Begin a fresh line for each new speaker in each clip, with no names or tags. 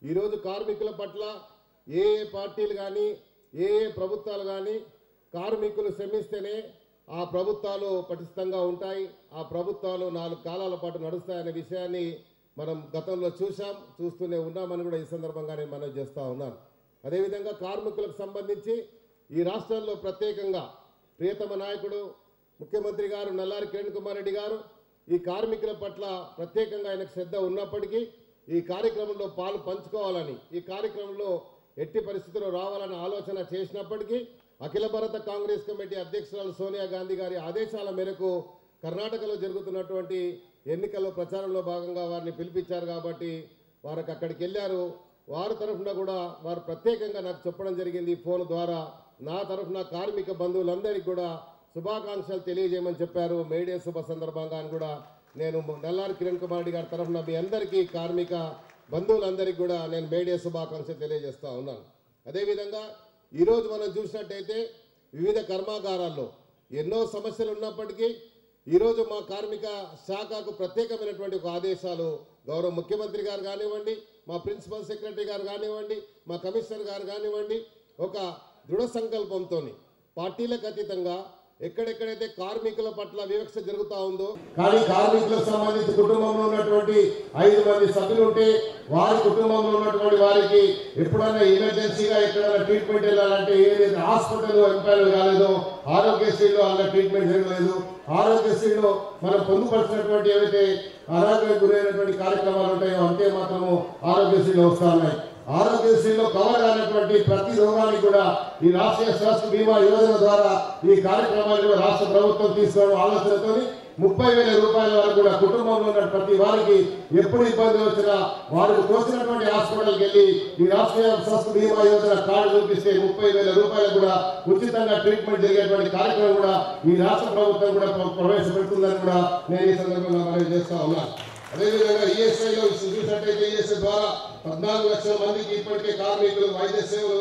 ఈరోజు కార్మికుల పట్ల ఏ పార్టీలు కానీ ఏ ప్రభుత్వాలు కానీ కార్మికులు శ్రమిస్తేనే ఆ ప్రభుత్వాలు పటిష్టంగా ఉంటాయి, ఆ ప్రభుత్వాలు 4 కాలాల పాటు నడుస్తాయనే విషయాన్ని మనం గతంలో చూస్తూనే ఉన్నామని కూడా ఈ సందర్భంగా నేను మనవి చేస్తూ ఉన్నాను. అదేవిధంగా కార్మికులకు సంబంధించి ఈ రాష్ట్రంలో ప్రత్యేకంగా ప్రియతమ నాయకుడు ముఖ్యమంత్రి గారు నల్లారి కిరణ్ కుమార్ రెడ్డి గారు ఈ కార్మికుల పట్ల ప్రత్యేకంగా ఆయనకు శ్రద్ధ ఉన్నప్పటికీ ఈ కార్యక్రమంలో పాలు పంచుకోవాలని, ఈ కార్యక్రమంలో ఎట్టి పరిస్థితుల్లో రావాలని ఆలోచన చేసినప్పటికీ అఖిల భారత కాంగ్రెస్ కమిటీ అధ్యక్షురాలు సోనియా గాంధీ గారి ఆదేశాల మేరకు కర్ణాటకలో జరుగుతున్నటువంటి ఎన్నికల్లో ప్రచారంలో భాగంగా వారిని పిలిపించారు కాబట్టి వారికి అక్కడికి వెళ్ళారు. వారి తరఫున కూడా వారు ప్రత్యేకంగా నాకు చెప్పడం జరిగింది ఫోన్ ద్వారా. నా తరఫున కార్మిక బంధువులందరికీ కూడా శుభాకాంక్షలు తెలియజేయమని చెప్పారు. మేడే శుభ సందర్భంగా అని కూడా నేను నల్లారి కిరణ్ కుమార్ రెడ్డి గారి తరఫున మీ అందరికీ కార్మిక బంధువులందరికీ కూడా నేను మేడే శుభాకాంక్షలు తెలియజేస్తూ ఉన్నాను. అదేవిధంగా ఈరోజు మనం చూసినట్టయితే వివిధ కర్మాగారాల్లో ఎన్నో సమస్యలు ఉన్నప్పటికీ ఈరోజు మా కార్మిక శాఖకు ప్రత్యేకమైనటువంటి ఒక ఆదేశాలు గౌరవ ముఖ్యమంత్రి గారు కానివ్వండి, మా ప్రిన్సిపల్ సెక్రటరీ గారు కానివ్వండి, మా కమిషనర్ గారు కానివ్వండి, ఒక దృఢ సంకల్పంతో పార్టీలకు అతీతంగా ఎక్కడెక్కడైతే కార్మికుల పట్ల వివక్ష జరుగుతూ ఉందో, కానీ కార్మికులకు సంబంధించి కుటుంబంలో ఉన్నటువంటి 5 మంది సభ్యులు ఉంటే వారి కుటుంబంలో ఉన్నటువంటి వారికి ఎప్పుడైనా ఎమర్జెన్సీగా ఎక్కడైనా ట్రీట్మెంట్ వెళ్ళాలంటే ఏదైతే హాస్పిటల్లో ఎంపైర్ కాలేదో, ఆరోగ్యశ్రీలో అలా ట్రీట్మెంట్ జరగలేదు, ఆరోగ్యశ్రీలో మనం పొందుపరిచినటువంటి ఏవైతే అనారోగ్యం గురైనటువంటి కార్యక్రమాలు ఉంటాయో అంతే మాత్రము ఆరోగ్యశ్రీలో వస్తూ ఉన్నాయి. ఆరోగ్యశ్రీలో కవర్ అయినటువంటి ప్రతి రోగానికి కూడా ఈ రాష్ట్రీయ స్వాస్థ్య బీమా యోజన ద్వారా ఈ కార్యక్రమాన్ని కూడా రాష్ట్ర ప్రభుత్వం తీసుకోవడం ఆలోచనతో 30,000 రూపాయల వరకు కూడా కుటుంబంలో ఉన్న ప్రతి వారికి ఎప్పుడు ఇబ్బంది వచ్చినా వారికి తోచినటువంటి హాస్పిటల్కి వెళ్ళి ఈ రాష్ట్రీయ స్వాస్థ్య బీమా యోజన కార్డు చూపిస్తే 30,000 రూపాయలు కూడా ఉచితంగా ట్రీట్మెంట్ జరిగేటువంటి కార్యక్రమం కూడా ఈ రాష్ట్ర ప్రభుత్వం కూడా ప్రవేశపెడుతుందని కూడా నేను ఈ సందర్భంగా మనవి చేస్తా ఉన్నాను. అదేవిధంగా ఈఎస్ఐలో చూసినట్టయితే ఈఎస్ఐ ద్వారా 14 లక్షల మందికి ఇప్పటికే కార్మికులు వైద్య సేవలు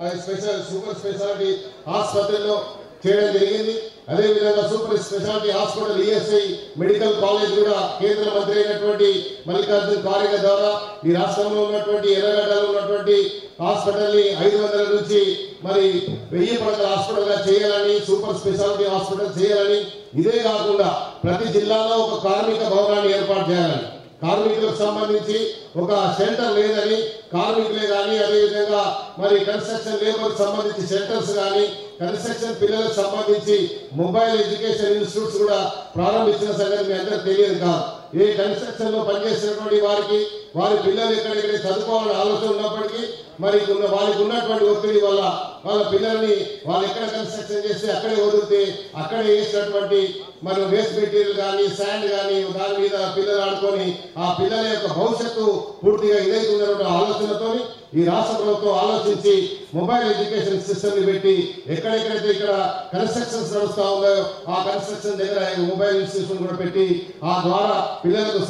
సూపర్ స్పెషాలిటీ ఆసుపత్రిలో చేయడం జరిగింది. అదేవిధంగా super speciality hospital ESI medical college కూడా కేంద్ర మంత్రి అయినటువంటి మల్లికార్జున ఖార్గే ద్వారా ఈ రాష్ట్రంలో ఉన్నటువంటి ఎర్రగడ్డలో ఉన్నటువంటి హాస్పిటల్ని 500 నుంచి మరి 1000 పడకల హాస్పిటల్ గా చేయాలని, సూపర్ స్పెషాలిటీ హాస్పిటల్ చేయాలని, ఇదే కాకుండా ప్రతి జిల్లాలో ఒక కార్మిక భవనాన్ని ఏర్పాటు చేయాలని, కార్మికులకు సంబంధించి ఒక షెల్టర్ లేదని కార్మికులే కానీ అదేవిధంగా మరి కన్స్ట్రక్షన్ లేబర్ సంబంధించి షెల్టర్స్ కానీ కన్స్ట్రక్షన్ పిల్లలకు సంబంధించి మొబైల్ ఎడ్యుకేషన్ ఇన్స్టిట్యూట్స్ కూడా ప్రారంభించిన సంగతి మీ అందరికీ తెలియదు కాదు. ఏ కన్స్ట్రక్షన్ లో పనిచేసినటువంటి వారికి వారి పిల్లలు ఎక్కడెక్కడ చదువుకోవాలని ఆలోచన ఉన్నప్పటికీ మరి వారికి ఉన్నటువంటి ఒత్తిడి వల్ల వాళ్ళ పిల్లల్ని వాళ్ళు ఎక్కడ కన్స్ట్రక్షన్ చేస్తే అక్కడే వదిలితే అక్కడే వేసినటువంటి మరి వేస్ట్ మెటీరియల్ కానీ శాండ్ కానీ దాని మీద పిల్లలు ఆడుకొని ఆ పిల్లల యొక్క భవిష్యత్తు పూర్తిగా ఇదైతున్నటువంటి ఆలోచనతో ఈ రాష్ట్ర ప్రభుత్వం ఆలోచించి మొబైల్ ఎడ్యుకేషన్ సిస్టమ్ ని పెట్టి ఎక్కడెక్కడైతే ఇక్కడ కన్స్ట్రక్షన్స్ నడుస్తా ఉన్నాయో ఆ కన్స్ట్రక్షన్ దగ్గర మొబైల్ ఇన్స్టిట్యూషన్ కూడా పెట్టి ఆ ద్వారా పిల్లలకు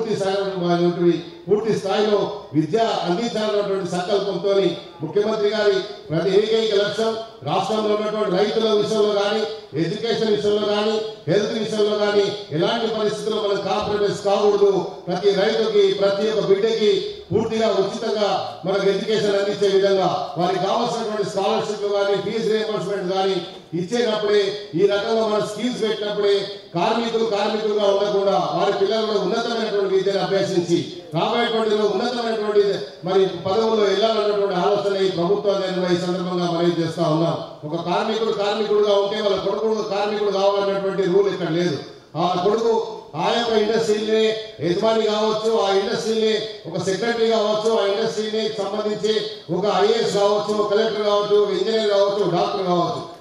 పూర్తి స్థాయిలో విద్య అందించాలన్నటువంటి సంకల్పంతో ముఖ్యమంత్రి గారి ప్రతి ఏకైక లక్ష్యం రాష్ట్రంలో ఉన్నటువంటి రైతుల విషయంలో కానీ, ఎడ్యుకేషన్ విషయంలో కానీ, హెల్త్ విషయంలో కానీ ఎలాంటి పరిస్థితుల్లో మనం కాంప్రమైజ్ కాకూడదు. ప్రతి రైతుకి ప్రతి ఒక్క బిడ్డకి పూర్తిగా ఉచితంగా మనకు ఎడ్యుకేషన్ అందించే విధంగా వారికి కావాల్సినటువంటి స్కాలర్షిప్లు కానీ, ఫీజు రియంబర్స్మెంట్ కానీ ఇచ్చేటప్పుడే ఈ రకంగా మన స్కీమ్స్ పెట్టినప్పుడే కార్మికులుగా ఉండకుండా వారి పిల్లలు ఉన్నతమైనటువంటి విద్యను అభ్యసించి రాబోయేటువంటి ఉన్నతమైనటువంటి మరి పదవుల్లో వెళ్ళాలన్నటువంటి ఆలోచన ఈ ప్రభుత్వాన్ని ఈ సందర్భంగా మనవి చేస్తా ఉన్నాం. ఒక కార్మికుడుగా ఉంటే వాళ్ళ కొడుకు కార్మికుడు కావాలన్నటువంటి రూల్ ఇక్కడ లేదు. ఆ కొడుకు ఆ యొక్క ఇండస్ట్రీని యజమాని కావచ్చు, ఆ ఇండస్ట్రీని ఒక సెక్రటరీ కావచ్చు, ఆ ఇండస్ట్రీని సంబంధించి ఒక ఐఏఎస్ కావచ్చు, కలెక్టర్ కావచ్చు, ఇంజనీర్ కావచ్చు, డాక్టర్ కావచ్చు,